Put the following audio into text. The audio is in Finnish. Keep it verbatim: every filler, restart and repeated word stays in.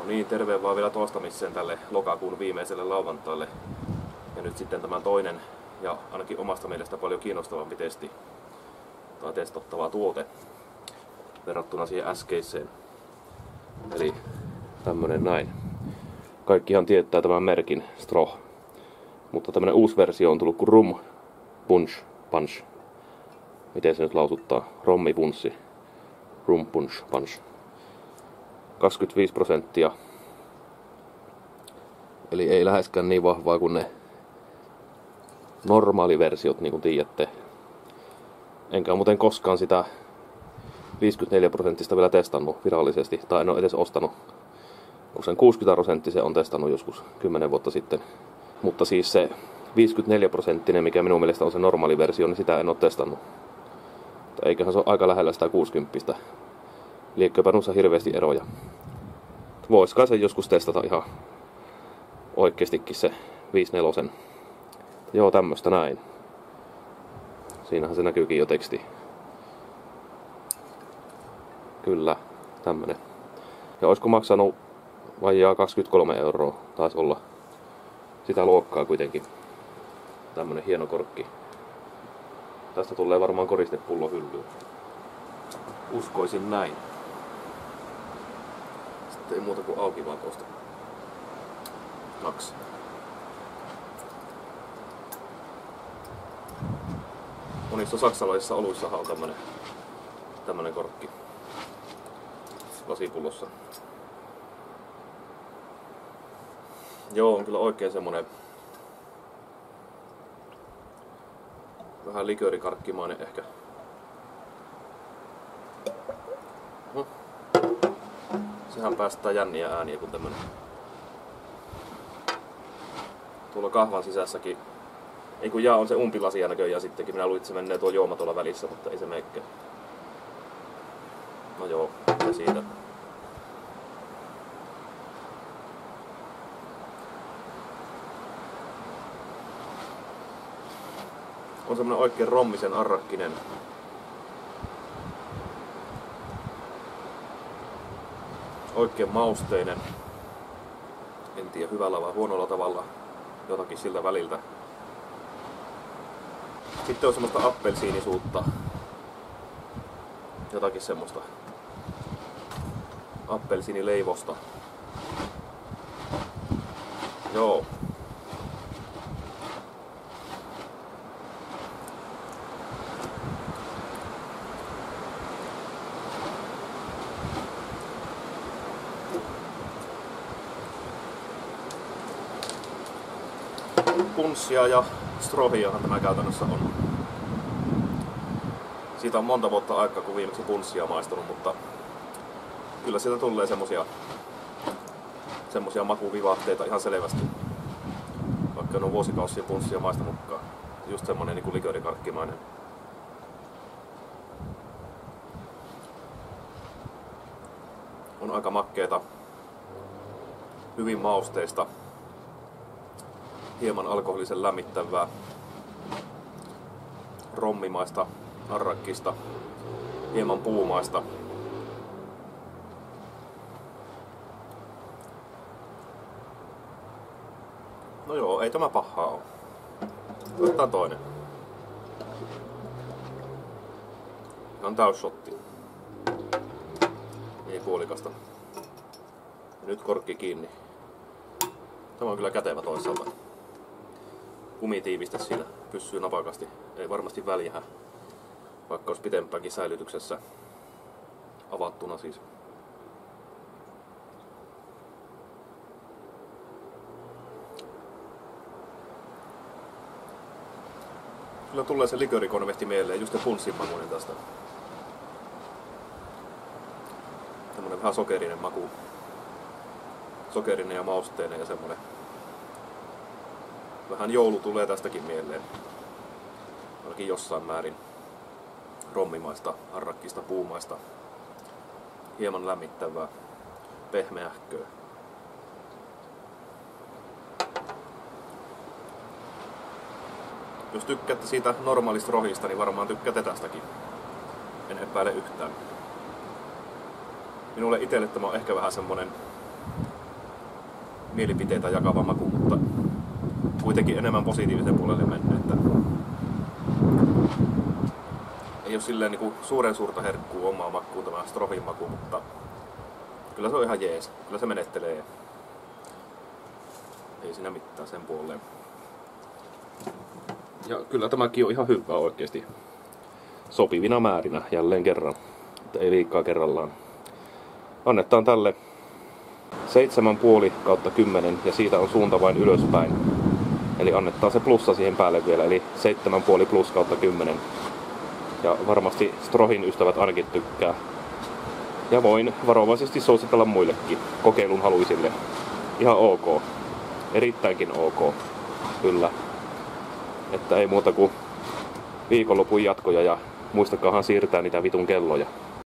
niin, terve vaan vielä toistamiseen tälle lokakuun viimeiselle lauantaille. Ja nyt sitten tämä toinen ja ainakin omasta mielestä paljon kiinnostavampi testi tai testattava tuote verrattuna siihen äskeiseen. Eli tämmönen näin. Kaikkihan tietää tämän merkin Stroh. Mutta tämmönen uusi versio on tullut kuin Rum Punch Punch. Miten se nyt lausuttaa? Rommi Punssi. Rum Punch Punch. kaksikymmentäviisi prosenttia. Eli ei läheskään niin vahvaa kuin ne normaaliversiot, niin kuin tiedätte. Enkä muuten koskaan sitä viisikymmentäneljä prosenttista vielä testannut virallisesti. Tai en ole edes ostanut. Kun sen kuusikymmentä prosenttisen on testannut joskus kymmenen vuotta sitten. Mutta siis se viisikymmentäneljä prosenttinen, mikä minun mielestä on se normaali versio, niin sitä en ole testannut. Eiköhän se ole aika lähellä sitä kuusikymmentä. Liekköpä noissa hirveästi eroja. Vois kai sen joskus testata ihan oikeestikin se viisikymmentäneljä. Joo, tämmöstä näin. Siinähän se näkyykin jo teksti. Kyllä, tämmönen. Ja olisiko maksanut vajaa kaksikymmentäkolme euroa, taisi olla. Sitä luokkaa kuitenkin. Tämmönen hieno korkki. Tästä tulee varmaan koristepullo hyllyyn. Uskoisin näin. Sitten ei muuta kuin auki vaan tuosta. Kaksi. Monissa saksalaisissa oluissahan on tämmönen, tämmönen korkki. Lasipullossa. Joo, on kyllä oikein semmonen vähän liköörikarkkimainen ehkä. Hm. Sehän päästää jänniä ääniä kun tämmönen. Tuolla kahvan sisässäkin. Ei kun jaa on se umpilasia näköjään sittenkin. Minä luulin, että se menee tuo juoma tuolla välissä, mutta ei se meekään. No joo, se siitä. On semmonen oikein rommisen arrakkinen. Oikein mausteinen. En tiedä hyvällä vai huonolla tavalla. Jotakin siltä väliltä. Sitten on semmoista appelsiinisuutta. Jotakin semmoista appelsiinileivosta. Joo. Punssia ja strohiahan tämä käytännössä on. Siitä on monta vuotta aikaa, kun viimeksi punssia maistanut, mutta kyllä sieltä tulee semmosia, semmosia makuvivahteita ihan selvästi. Vaikka en ole vuosikausia punssia maistanutkaan. Just semmonen niinku liköörikarkkimainen. On aika makkeeta. Hyvin mausteista. Hieman alkoholisen lämmittävää, rommimaista, arrakkista, hieman puumaista. No joo, ei tämä pahaa ole. Otetaan toinen. Ihan täysshotti. Ei puolikasta. Ja nyt korkki kiinni. Tämä on kyllä kätevä toisaalta. Kumitiivistä siinä pysyy napakasti. Ei varmasti väljähä, vaikka olisi pitempäänkin säilytyksessä avattuna siis. Kyllä tulee se liköörikonvehti mieleen, just se punssin makuinen tästä. Semmonen vähän sokerinen maku. Sokerinen ja mausteinen ja semmonen. Vähän joulu tulee tästäkin mieleen. Ainakin jossain määrin. Rommimaista, arrakkista, puumaista. Hieman lämmittävää. Pehmeähköä. Jos tykkäätte siitä normaalista rohista, niin varmaan tykkäätte tästäkin. En epäile yhtään. Minulle itselle tämä on ehkä vähän semmonen mielipiteitä jakava maku, mutta kuitenkin enemmän positiivisen puolelle mennyt, että ei ole silleen niinku suuren suurta herkkuu omaa makuun tämä Strohin maku, mutta kyllä se on ihan jees. Kyllä se menettelee. Ei siinä mitään sen puoleen. Ja kyllä tämäkin on ihan hyvä oikeesti. Sopivina määrinä jälleen kerran. Että ei liikaa kerrallaan. Annetaan tälle seitsemän pilkku viisi kautta kymmenen ja siitä on suunta vain ylöspäin. Eli annetaan se plussa siihen päälle vielä, eli seitsemän pilkku viisi plus kautta kymmenen. Ja varmasti Strohin ystävät ainakin tykkää. Ja voin varovaisesti suositella muillekin, kokeilun haluisille. Ihan ok. Erittäinkin ok. Kyllä. Että ei muuta kuin viikonlopun jatkoja ja muistakaahan siirtää niitä vitun kelloja.